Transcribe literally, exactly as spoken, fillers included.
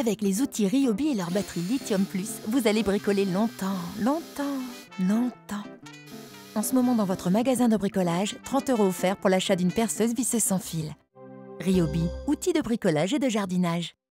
Avec les outils Ryobi et leur batterie Lithium Plus, vous allez bricoler longtemps, longtemps, longtemps. En ce moment, dans votre magasin de bricolage, trente euros offerts pour l'achat d'une perceuse visseuse sans fil. Ryobi, outils de bricolage et de jardinage.